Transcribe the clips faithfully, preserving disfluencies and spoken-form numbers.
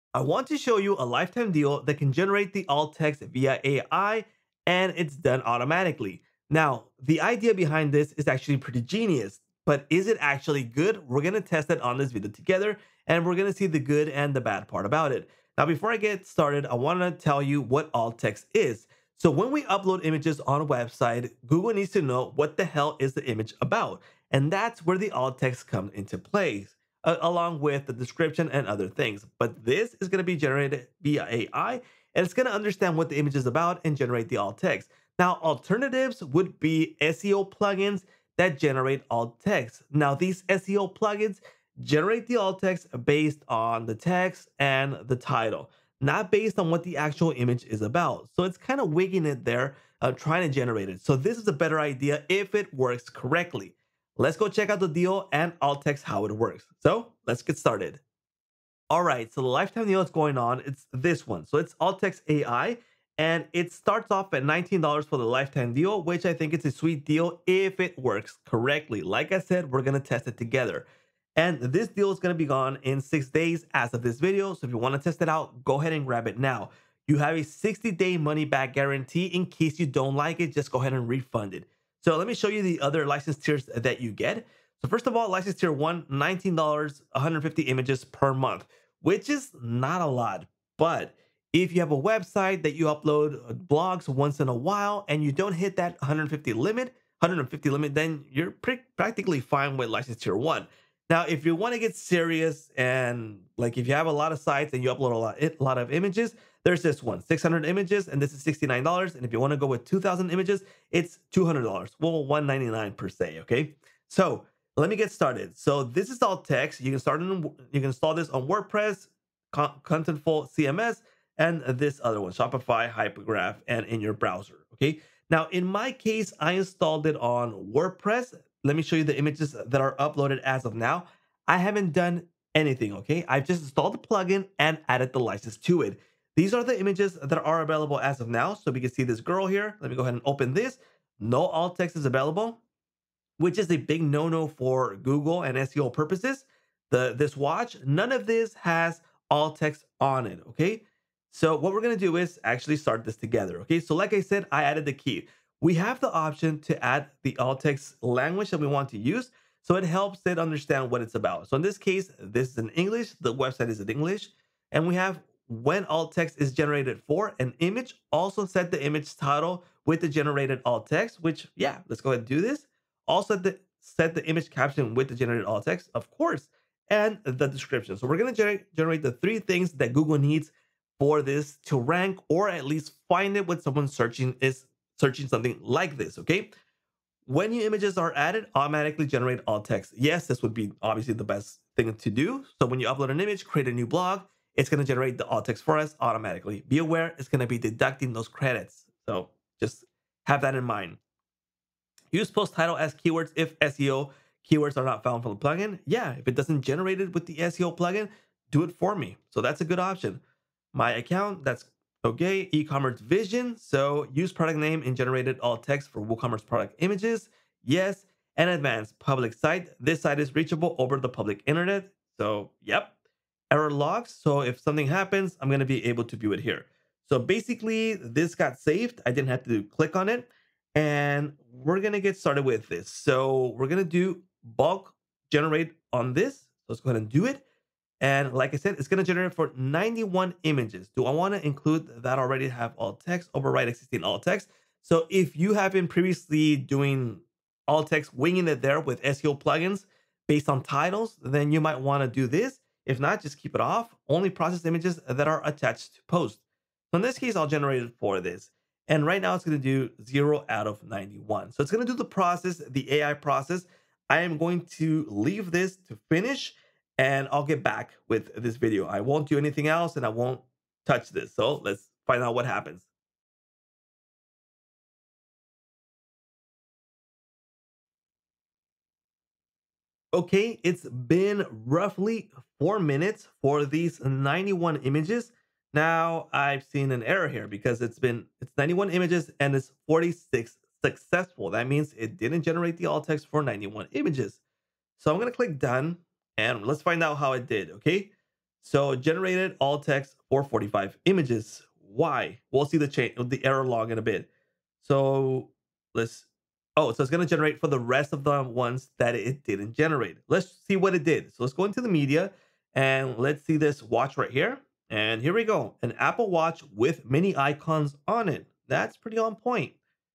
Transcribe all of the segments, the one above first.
I want to show you a lifetime deal that can generate the alt text via A I, and it's done automatically. Now, the idea behind this is actually pretty genius, but is it actually good? We're going to test it on this video together, and we're going to see the good and the bad part about it. Now, before I get started, I want to tell you what alt text is. So when we upload images on a website, Google needs to know what the hell is the image about, and that's where the alt text comes into play, uh, along with the description and other things. But this is going to be generated via A I, and it's going to understand what the image is about and generate the alt text. Now, alternatives would be S E O plugins that generate alt text. Now, these S E O plugins generate the alt text based on the text and the title, not based on what the actual image is about. So it's kind of wigging it there, uh, trying to generate it. So this is a better idea if it works correctly. Let's go check out the deal and alt text how it works. So let's get started. All right, so the lifetime deal that's going on, it's this one. So it's AltText A I, and it starts off at nineteen dollars for the lifetime deal, which I think it's a sweet deal if it works correctly. Like I said, we're gonna test it together. And this deal is gonna be gone in six days as of this video. So if you wanna test it out, go ahead and grab it now. You have a sixty day money back guarantee. In case you don't like it, just go ahead and refund it. So let me show you the other license tiers that you get. So first of all, license tier one, nineteen dollars, one hundred fifty images per month, which is not a lot. But if you have a website that you upload blogs once in a while and you don't hit that one hundred fifty limit, one hundred fifty limit, then you're pretty, practically fine with license tier one. Now, if you want to get serious and like if you have a lot of sites and you upload a lot, a lot of images, there's this one, six hundred images, and this is sixty-nine dollars. And if you want to go with two thousand images, it's two hundred dollars. Well, one ninety-nine per se, okay? So let me get started. So this is alt text. You can start in, you can install this on WordPress, Con Contentful C M S, and this other one, Shopify, Hypergraph, and in your browser, okay? Now, in my case, I installed it on WordPress. Let me show you the images that are uploaded as of now. I haven't done anything, okay? I've just installed the plugin and added the license to it. These are the images that are available as of now. So we can see this girl here. Let me go ahead and open this. No alt text is available, which is a big no-no for Google and S E O purposes. The this watch, none of this has alt text on it, okay? So what we're gonna do is actually start this together, okay? So like I said, I added the key. We have the option to add the alt text language that we want to use, so it helps it understand what it's about. So in this case, this is in English, the website is in English, and we have when alt text is generated for an image, also set the image title with the generated alt text, which, yeah, let's go ahead and do this. Also the, set the image caption with the generated alt text, of course, and the description. So we're going to generate, generate the three things that Google needs for this to rank, or at least find it when someone searching is searching something like this, okay? When new images are added, automatically generate alt text. Yes, this would be obviously the best thing to do. So when you upload an image, create a new blog, it's going to generate the alt text for us automatically. Be aware, it's going to be deducting those credits. So just have that in mind. Use post title as keywords if S E O keywords are not found from the plugin. Yeah, if it doesn't generate it with the S E O plugin, do it for me. So that's a good option. My account, that's okay. E-commerce vision. So use product name and generated alt text for WooCommerce product images. Yes. And advanced public site. This site is reachable over the public internet. So, yep. Error logs. So if something happens, I'm going to be able to view it here. So basically, this got saved. I didn't have to click on it. And we're going to get started with this. So we're going to do bulk generate on this. Let's go ahead and do it. And like I said, it's going to generate for ninety-one images. Do I want to include that already have alt text, override existing alt text? So if you have been previously doing alt text, winging it there with S E O plugins based on titles, then you might want to do this. If not, just keep it off. Only process images that are attached to post. So in this case, I'll generate it for this. And right now it's going to do zero out of ninety-one. So it's going to do the process, the A I process. I am going to leave this to finish, and I'll get back with this video. I won't do anything else, and I won't touch this. So let's find out what happens. Okay, it's been roughly four minutes for these ninety-one images. Now I've seen an error here because it's been it's ninety-one images and it's forty-six successful. That means it didn't generate the alt text for ninety-one images. So I'm gonna click done and let's find out how it did. Okay. So generated alt text for forty-five images. Why? We'll see the change, the error log in a bit. So let's, oh, so it's going to generate for the rest of the ones that it didn't generate. Let's see what it did. So let's go into the media and let's see this watch right here. And here we go. An Apple Watch with mini icons on it. That's pretty on point.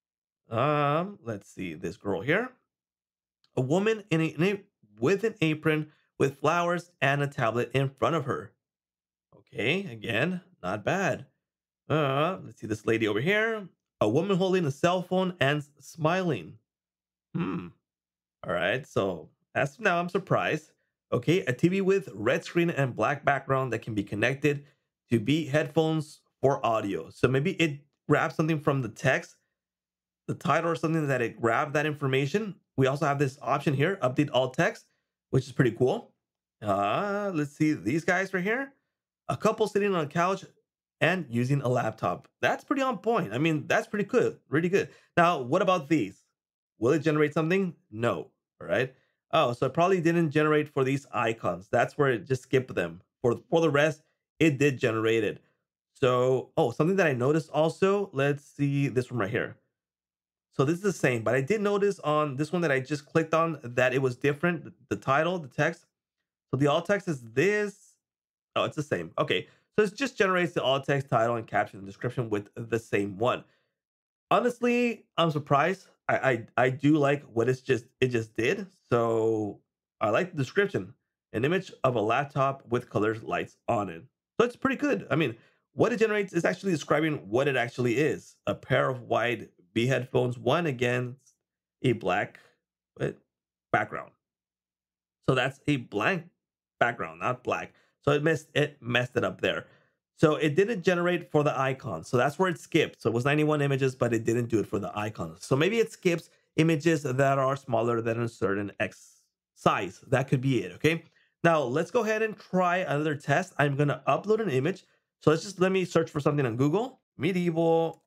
Um, let's see this girl here. A woman in a, in a with an apron with flowers and a tablet in front of her. Okay, again, not bad. Uh, let's see this lady over here. A woman holding a cell phone and s- smiling. Hmm. All right. So as of now, I'm surprised. Okay, a T V with red screen and black background that can be connected to be headphones for audio. So maybe it grabs something from the text, the title or something that it grabbed that information. We also have this option here, update alt text, which is pretty cool. Uh, let's see these guys right here. A couple sitting on a couch and using a laptop. That's pretty on point. I mean, that's pretty good, really good. Now, what about these? Will it generate something? No. All right. Oh, so it probably didn't generate for these icons. That's where it just skipped them. For for the rest, it did generate it. So, oh, something that I noticed also. Let's see this one right here. So this is the same, but I did notice on this one that I just clicked on that it was different. The the title, the text. So the alt text is this. Oh, it's the same. Okay. So it just generates the alt text title and caption and description with the same one. Honestly, I'm surprised. I, I I do like what it's just it just did. So I like the description. An image of a laptop with colored lights on it. So it's pretty good. I mean, what it generates is actually describing what it actually is. A pair of wide B headphones, one against a black what, background. So that's a blank background, not black. So it messed it messed it up there. So it didn't generate for the icons. So that's where it skipped. So it was ninety-one images, but it didn't do it for the icons. So maybe it skips images that are smaller than a certain X size. That could be it. Okay. Now let's go ahead and try another test. I'm gonna upload an image. So let's just let me search for something on Google. Medieval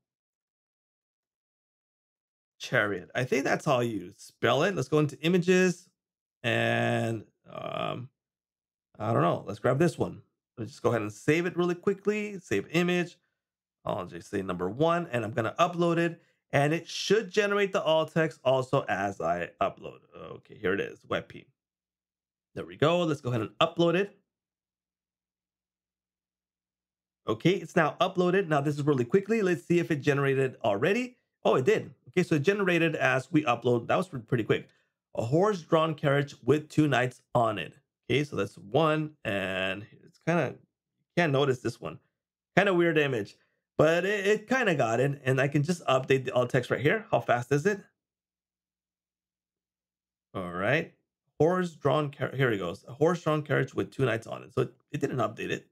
chariot. I think that's how you spell it. Let's go into images and um I don't know. Let's grab this one. Let's just go ahead and save it really quickly. Save image. I'll just say number one, and I'm gonna upload it, and it should generate the alt text also as I upload. Okay, here it is, WebP. There we go. Let's go ahead and upload it. Okay, it's now uploaded. Now this is really quickly. Let's see if it generated already. Oh, it did. Okay, so it generated as we upload. That was pretty quick. A horse-drawn carriage with two knights on it. Okay, so that's one, and it's kind of can't notice this one. Kind of weird image, but it, it kind of got it. And I can just update the alt text right here. How fast is it? All right. Horse drawn car- here it goes. A horse drawn carriage with two knights on it. So it, it didn't update it.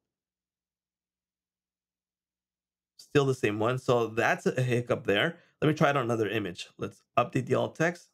Still the same one. So that's a hiccup there. Let me try it on another image. Let's update the alt text.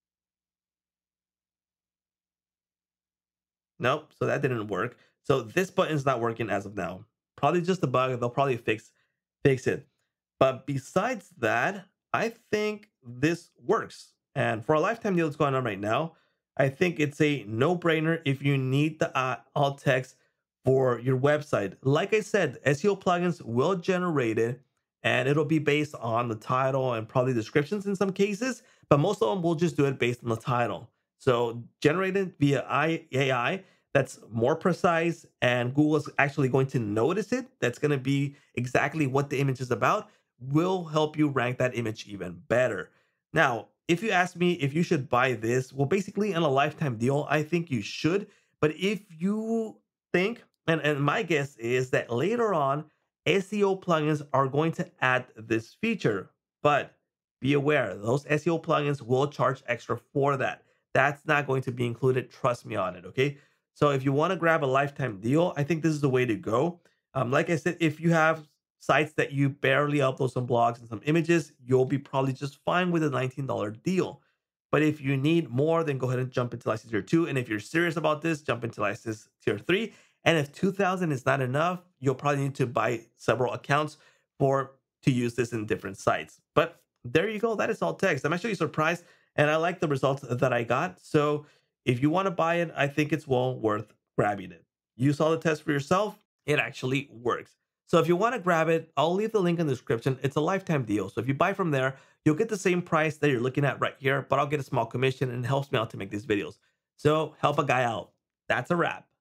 Nope. So that didn't work. So this button is not working as of now. Probably just a bug. They'll probably fix fix it. But besides that, I think this works. And for a lifetime deal that's going on right now, I think it's a no-brainer if you need the uh, alt text for your website. Like I said, S E O plugins will generate it and it'll be based on the title and probably descriptions in some cases, but most of them will just do it based on the title. So generated via A I, that's more precise and Google is actually going to notice it. That's going to be exactly what the image is about, will help you rank that image even better. Now, if you ask me if you should buy this, well, basically in a lifetime deal, I think you should. But if you think, and, and my guess is that later on, S E O plugins are going to add this feature. But be aware, those S E O plugins will charge extra for that. That's not going to be included. Trust me on it. Okay. So if you want to grab a lifetime deal, I think this is the way to go. Um, like I said, if you have sites that you barely upload some blogs and some images, you'll be probably just fine with a nineteen dollars deal. But if you need more, then go ahead and jump into license tier two. And if you're serious about this, jump into license tier three. And if two thousand is not enough, you'll probably need to buy several accounts for to use this in different sites. But there you go. That is all text. I'm actually surprised and I like the results that I got. So if you want to buy it, I think it's well worth grabbing it. You saw the test for yourself. It actually works. So if you want to grab it, I'll leave the link in the description. It's a lifetime deal. So if you buy from there, you'll get the same price that you're looking at right here, but I'll get a small commission and it helps me out to make these videos. So help a guy out. That's a wrap.